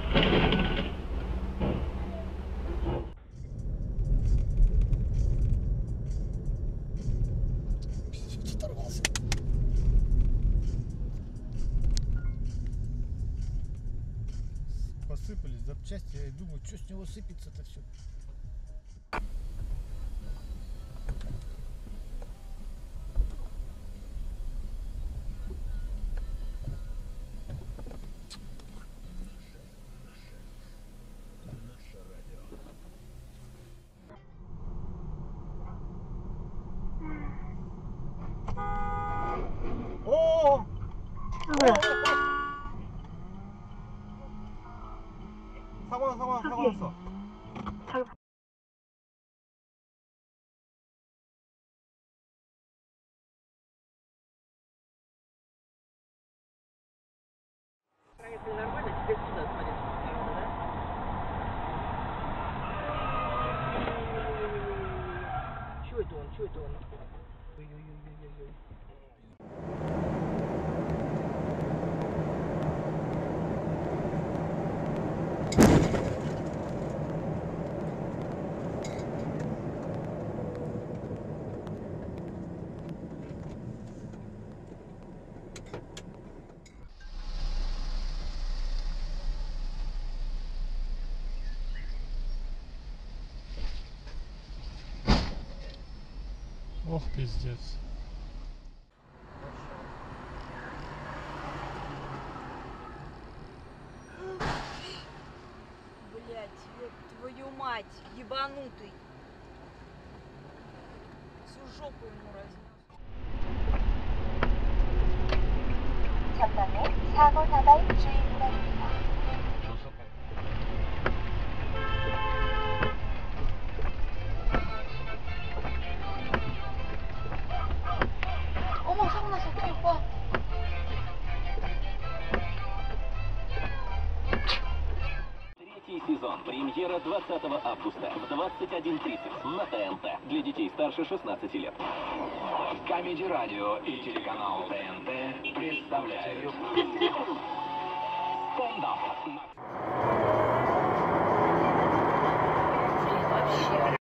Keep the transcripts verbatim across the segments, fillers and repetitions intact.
Оторвался. Посыпались запчасти, я думаю, что с него сыпется-то все. О! 상황 상황 상황 Проехали нормально, теперь туда смотри. Чего это он? Чего это он? Ой-ой-ой-ой-ой. Ох, пиздец. Блять, ёб твою мать, ебанутый. Всю жопу ему разнес. 전방에 사고 나발 주의 바랍니다. 어머, 사고 났어. 어떡해, 오빠. Третий сезон. Премьера двадцатого августа в двадцать один тридцать на ТНТ. Для детей старше шестнадцати лет. Камеди Радио и телеканал ТНТ представляют стендап. Вообще.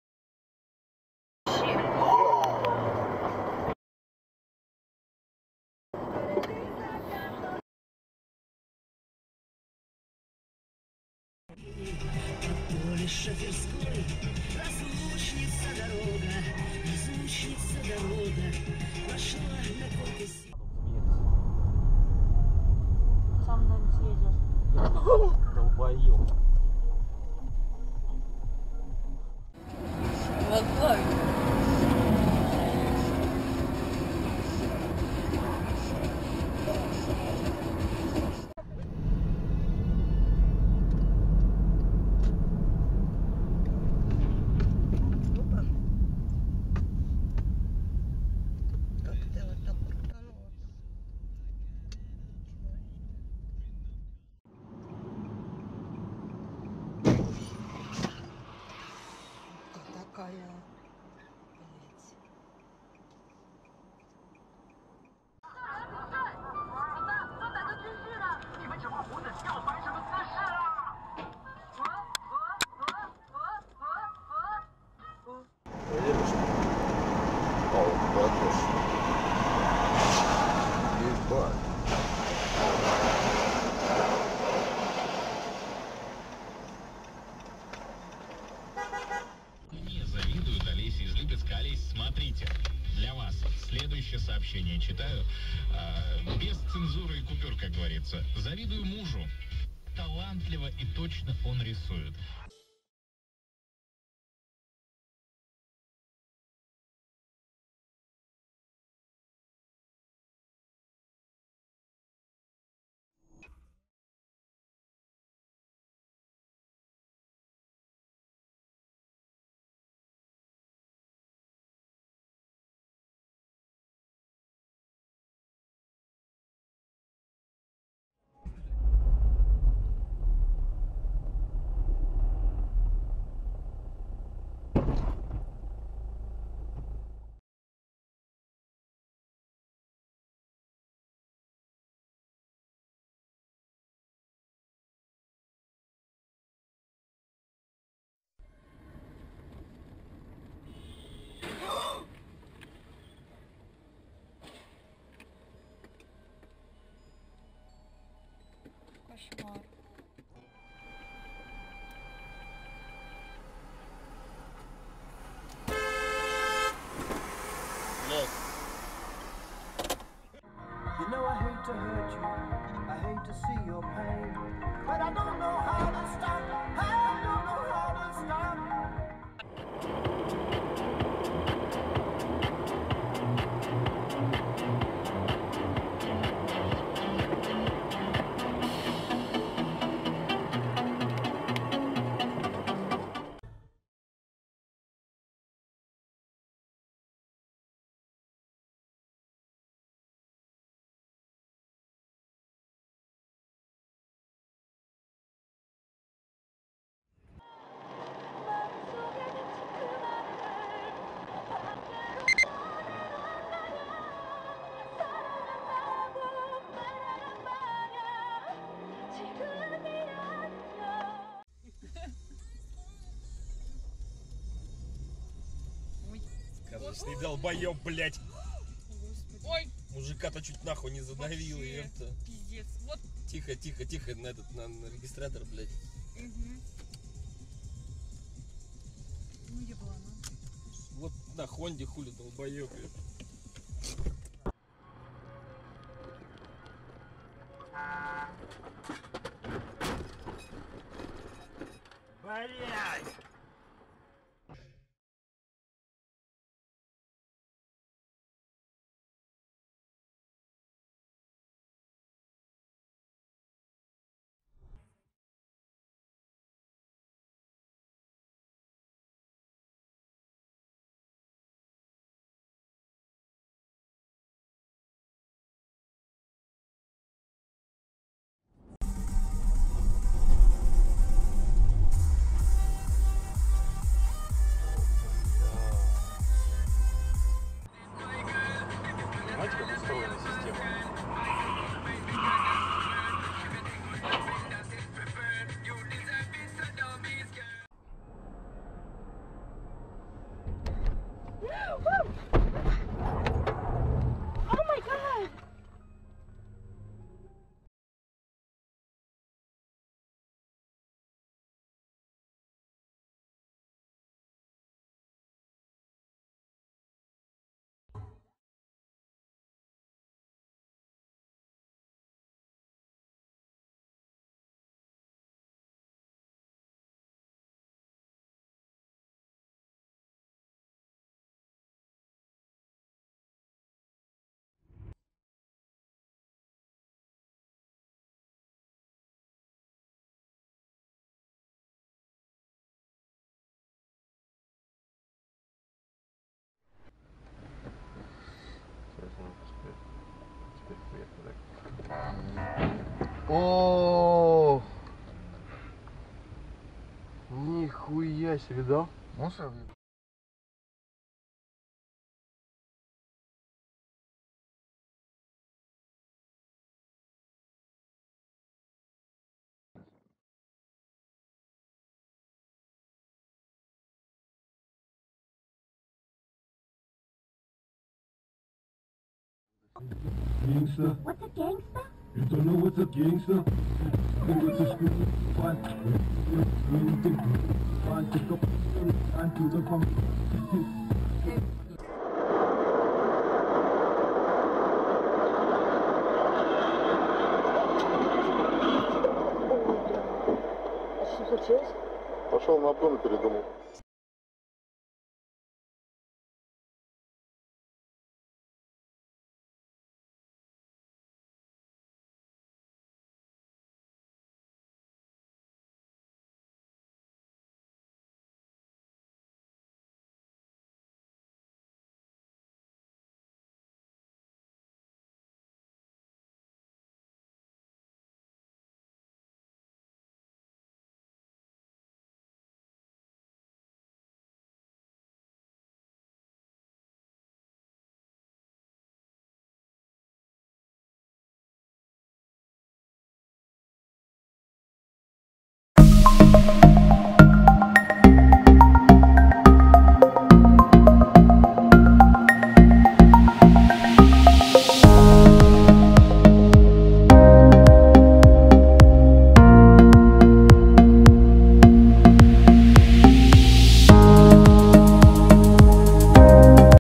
Поле шоферской, разлучница дорога, разлучница дорога, пошла на конкурс. Сам, наверное, съездишь. Долбоёб. Вот так. Такая, блять. Поедешь? О, братуш. Ебать. Не завидуют Олесе из Липецка. Олесь, смотрите, для вас следующее сообщение читаю. Э, без цензуры и купюр, как говорится. Завидую мужу. Талантливо и точно он рисует. Кошмар. You know I hate to hurt you, I hate to see your pain, but I don't know how to stop, I don't know how to stop. Сказочный долбоёб, блядь. Ой, Мужика-то чуть нахуй не задавил, вообще, ёпта. пиздец. Вот. Тихо, тихо, тихо, на этот, на, на регистратор, блядь. Угу. Ну еблана. Вот на Хонде хули долбоёб, ёпта. Блядь! Знаете, как устроена система? Oh my god! О, нихуя себе, да? Мусор? Gangster. What's a gangster? You don't know what's a gangster? It's a school fun. Fun to go and to the pump. Что случилось? Пошел на обгон и передумал.